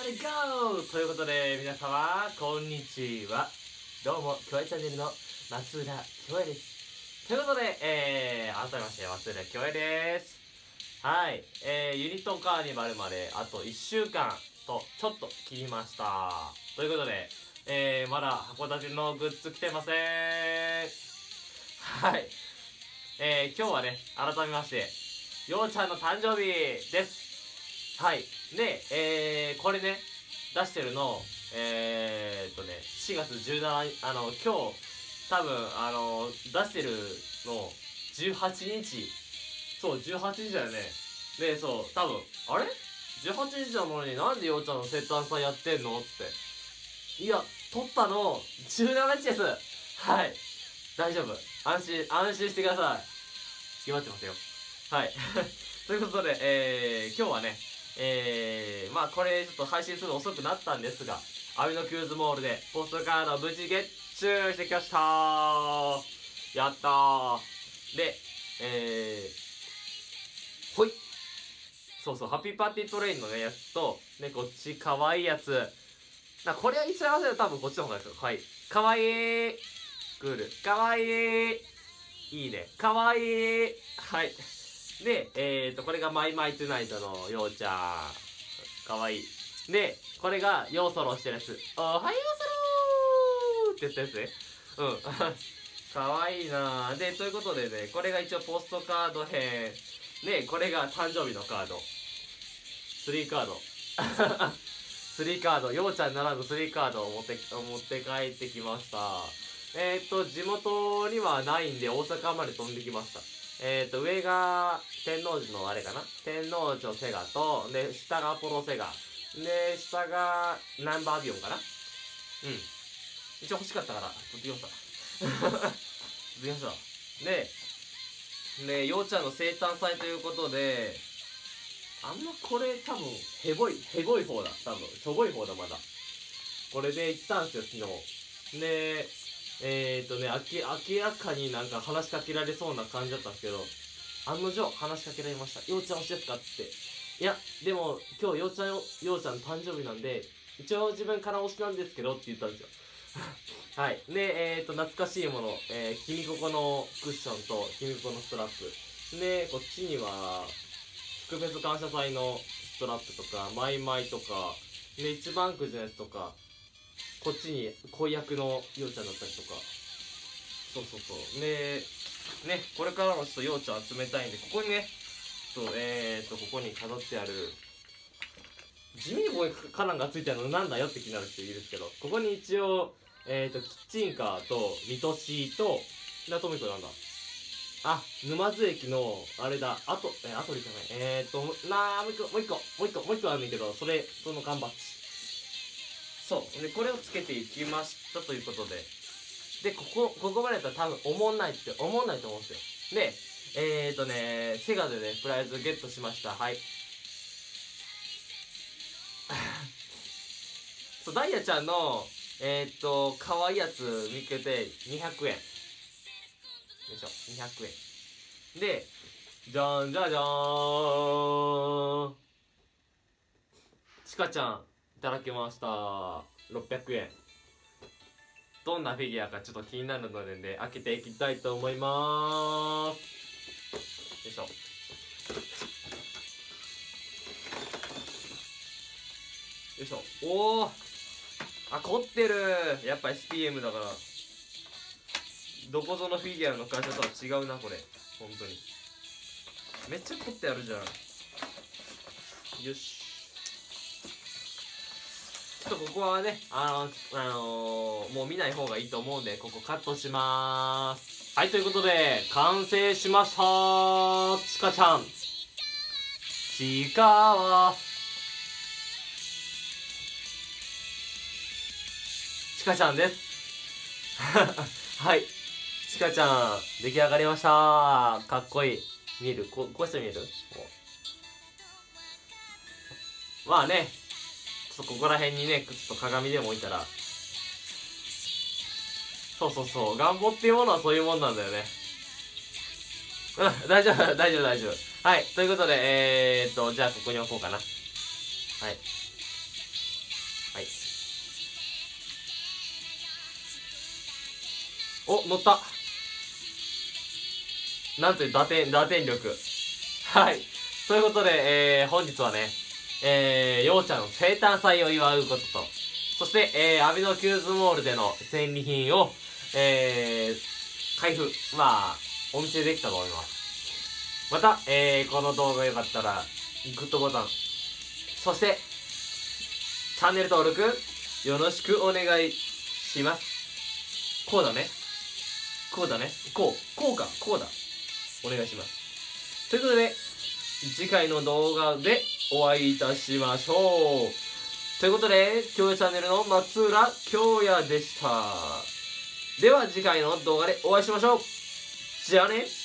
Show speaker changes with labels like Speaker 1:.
Speaker 1: ゴーということで、皆様、こんにちは。どうも、キョエチャンネルの松浦キョエです。ということで、改めまして、松浦キョエです。はい、ユニットカーニバルまであと1週間とちょっと切りました。ということで、まだ函館のグッズ来てません。はい、今日はね、改めまして、ようちゃんの誕生日です。はい。で、これね、出してるの、4月17日、今日、多分、出してるの、18日。そう、18日だよね。で、そう、多分、あれ ?18 日なのになんでようちゃんの生誕祭やってんのって。いや、撮ったの、17日です。はい。大丈夫。安心してください。決まってますよ。はい。ということで、今日はね、まあこれちょっと配信するの遅くなったんですが、アミノキューズモールでポストカードを無事ゲッチューしてきましたー。やったー。で、ほい。そうそう、ハッピーパーティートレインのね、やつと、ね、こっちかわいいやつ。これは一緒に合わせると多分こっちの方がいいですよ。はい。かわいい。クール。かわいい。いいね。かわいい。はい。で、これがマイマイトゥナイトのようちゃん。かわいい。で、これがヨーソロしてるやつ。おはようソローって言ったやつね。うん。かわいいなぁ。で、ということでね、これが一応ポストカード編。で、これが誕生日のカード。3カード。3カード。ようちゃんならぬ3カードを持って帰ってきました。地元にはないんで大阪まで飛んできました。上が天王寺のあれかな、天王寺のセガと、で、下がアポロセガ。で、下がナンバービヨンかな。うん。一応欲しかったから、取ってきました。取ってきました。で、ようちゃんの生誕祭ということで、これ多分、へごい方だ。多分、しょぼい方だ、まだ。これで行ったんすよ、昨日。で、明らかになんか話しかけられそうな感じだったんですけど、案の定話しかけられました。ようちゃん推しですかって。いや、でも今日ようちゃん誕生日なんで、一応自分から推しなんですけどって言ったんですよ。はい。で、懐かしいもの、君ここのクッションと君ここのストラップ。で、こっちには、福フェス感謝祭のストラップとか、マイマイとか、で、一番くじのやつとか、こっちに恋役のようちゃんだったりとか。そうそうそう。で、ね、これからもちょっとようちゃん集めたいんで、ここにね、ここに飾ってある、地味にここにカランがついてあるのなんだよって気になる人いるんですけど、ここに一応、キッチンカーと、ミトシーと、あともう一個なんだ。あ、沼津駅の、あれだ、アトリじゃない。もう一個あるんだけど、その缶バッジ。そう。で、これをつけていきましたということで。で、ここまでだったら多分思んないと思うんですよ。で、セガでね、プライズゲットしました。はい。そう、ダイヤちゃんの、可愛いやつ見つけて200円。よいしょ、200円。で、じゃーんじゃじゃーん。ちかちゃん、いただきました。600円。どんなフィギュアかちょっと気になるのでね、開けていきたいと思いまーす。よいしょ。よいしょ。おー、あ、凝ってる。やっぱ SPM だから。どこぞのフィギュアの会社とは違うな、これ。本当に。めっちゃ凝ってあるじゃん。よし。ちょっとここはね、もう見ない方がいいと思うんで、ここカットしまーす。はい、ということで、完成しましたー。ちかちゃん。ちかは、ちかちゃんです。はい。ちかちゃん、出来上がりましたー。かっこいい。見える？こうして見える？まあね、ちょっとここら辺にね、ちょっと鏡でも置いたら、そうそうそう、願望っていうものはそういうもんなんだよね。うん、大丈夫、大丈夫、大丈夫。はい、ということで、じゃあここに置こうかな。はい。 お、乗った。なんという打点力。はい。ということで、本日はね、ようちゃんの生誕祭を祝うことと、そして、アビノキューズモールでの戦利品を、開封、お見せできたと思います。また、この動画が良かったら、グッドボタン、そして、チャンネル登録、よろしくお願いします。こうだね。こうだ。お願いします。ということで、次回の動画でお会いいたしましょう。ということで、京也チャンネルの松浦京也でした。では次回の動画でお会いしましょう。じゃあね。